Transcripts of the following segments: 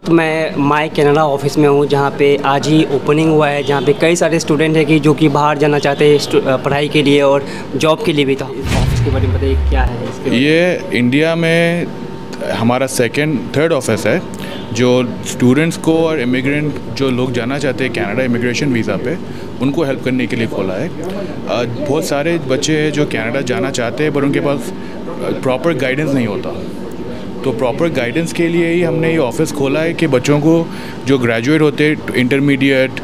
मैं माई Canada office में हूँ, जहाँ पे आज ही ओपनिंग हुआ है, जहाँ पे कई सारे स्टूडेंट हैं जो कि बाहर जाना चाहते हैं पढ़ाई के लिए और जॉब के लिए भी। था इस ऑफिस के बारे में बताइए, क्या है इसके? ये इंडिया में हमारा थर्ड ऑफिस है जो स्टूडेंट्स को और इमिग्रेंट जो लोग जाना चाहते हैं कनाडा इमिग्रेशन वीज़ा पे, उनको हेल्प करने के लिए खोला है। बहुत सारे बच्चे हैं जो कनाडा जाना चाहते हैं पर उनके पास प्रॉपर गाइडेंस नहीं होता, तो प्रॉपर गाइडेंस के लिए ही हमने ये ऑफिस खोला है कि बच्चों को जो ग्रेजुएट होते हैं intermediate,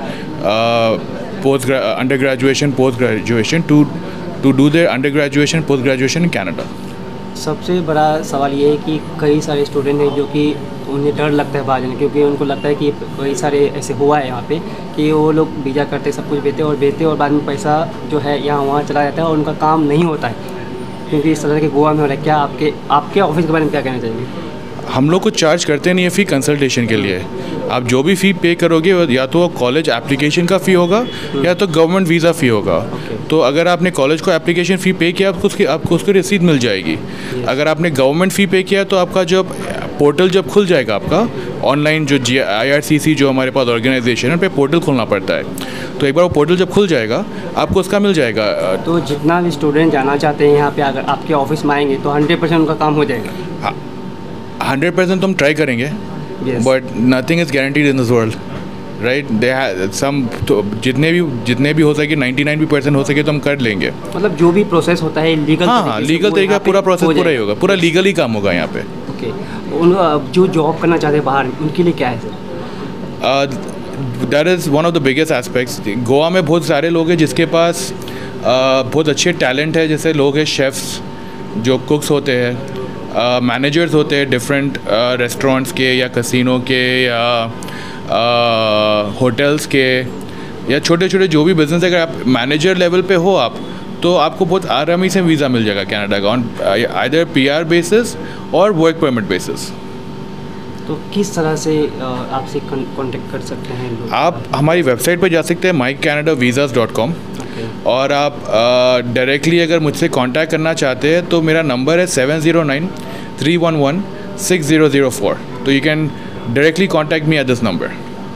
under graduation, post graduation to do their under graduation, post graduation in Canada. सबसे बड़ा सवाल ये है कि कई सारे स्टूडेंट हैं जो कि उन्हें डर लगता है बाहर जाने, क्योंकि उनको लगता है कि कई सारे ऐसे हुआ है यहाँ पे कि वो लोग वीज़ा करते, सब कुछ भेजते और बाद में पैसा जो है यहाँ वहाँ चला जाता है और उनका काम नहीं होता है, क्योंकि इस तरह के गोवा में हो रहा है। क्या आपके ऑफिस के बारे में क्या कहना चाहिए? हम लोग को चार्ज करते नहीं है फ़ी कंसल्टेशन के लिए। आप जो भी फ़ी पे करोगे या तो कॉलेज एप्लीकेशन का फ़ी होगा या तो गवर्नमेंट वीज़ा फ़ी होगा। तो अगर आपने कॉलेज को एप्लीकेशन फ़ी पे किया आपको उसकी रसीद मिल जाएगी। अगर आपने गवर्नमेंट फ़ी पे किया तो आपका जब पोर्टल जब खुल जाएगा, आपका ऑनलाइन जो IRCC जो हमारे पास ऑर्गेनाइजेशन है पे पोर्टल खोलना पड़ता है, तो एक बार वो पोर्टल जब खुल जाएगा आपको उसका मिल जाएगा। तो जितना भी स्टूडेंट जाना चाहते हैं यहाँ पे, अगर आपके ऑफिस में आएंगे तो 100% उनका काम हो जाएगा? हाँ, 100% तो हम ट्राई करेंगे, but nothing is guaranteed in this world, right? तो जितने भी हो सके 99% हो सके तो हम कर लेंगे। मतलब जो भी प्रोसेस होता है लीगल, हाँ, लीगल तरीका पूरा प्रोसेस पूरा ही होगा, पूरा लीगल ही काम होगा यहाँ पे। ओके, जो जॉब करना चाहते हैं बाहर, उनके लिए क्या है sir? That is one of the biggest aspects. Goa में बहुत सारे लोग हैं जिसके पास बहुत अच्छे टैलेंट है, जैसे लोग हैं शेफ़्स जो कुक्स होते हैं, मैनेजर्स होते हैं डिफरेंट रेस्टोरेंट्स के या कसिनो के या होटल्स के या छोटे छोटे जो भी बिज़नेस, अगर आप मैनेजर लेवल पे हो आप, तो आपको बहुत आरामी से वीज़ा मिल जाएगा कनाडा का ऑन आइदर PR बेसिस और वर्क परमिट बेसिस। तो किस तरह से आपसे कांटेक्ट कर सकते हैं लोग? आप हमारी वेबसाइट पर जा सकते हैं mycanadavisas.com, और आप डायरेक्टली अगर मुझसे कांटेक्ट करना चाहते हैं तो मेरा नंबर है 709-311-6004, तो you can directly contact me at this number.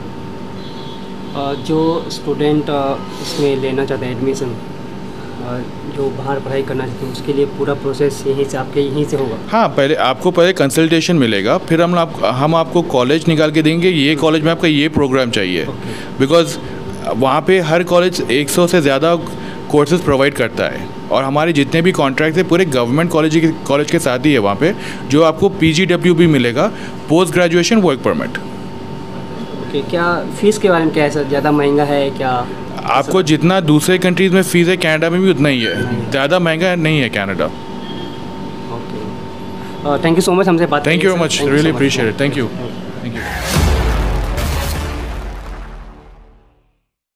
जो स्टूडेंट इसमें लेना चाहते हैं एडमिशन, जो बाहर पढ़ाई करना चाहते हैं, उसके लिए पूरा प्रोसेस यहीं से होगा? हाँ, पहले कंसल्टेशन मिलेगा, फिर हम आपको कॉलेज निकाल के देंगे, ये कॉलेज में आपका ये प्रोग्राम चाहिए, बिकॉज वहाँ पे हर कॉलेज 100 से ज़्यादा कोर्सेज प्रोवाइड करता है, और हमारे जितने भी कॉन्ट्रैक्ट है पूरे गवर्नमेंट कॉलेज के साथ ही है वहाँ पे, जो आपको PGW भी मिलेगा, post graduation work permit. Okay, क्या फ़ीस के बारे में क्या है सर? ज़्यादा महंगा है क्या? आपको जितना दूसरे कंट्रीज़ में फ़ीस है कनाडा में भी उतना ही है, ज़्यादा महंगा नहीं है Canada. Okay, thank you so much हमसे बात। Thank you very much, really appreciate it, thank you.